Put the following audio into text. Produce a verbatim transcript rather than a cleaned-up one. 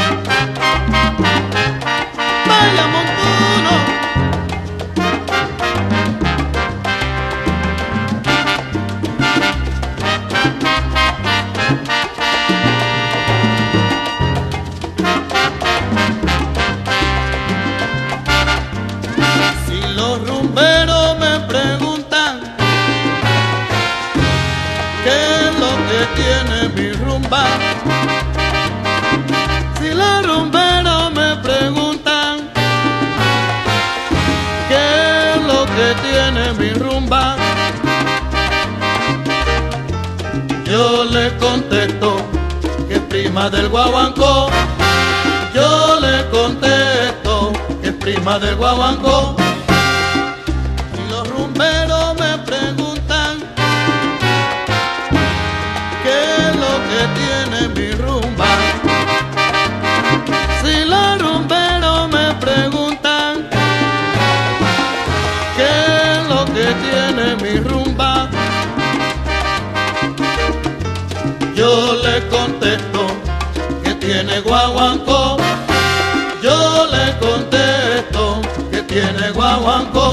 Vaya montuno. Si los rumberos me preguntan qué es lo que tiene mi rumba, si los rumberos me preguntan qué es lo que tiene mi rumba, yo le contesto que es prima del guaguancó. Yo le contesto que es prima del guaguancó. Si los rumberos me preguntan qué es lo que tiene mi rumba, si los rumberos me preguntan qué es lo que tiene mi rumba, yo le contesto que tiene guaguancó. Yo le contesto que tiene guaguancó.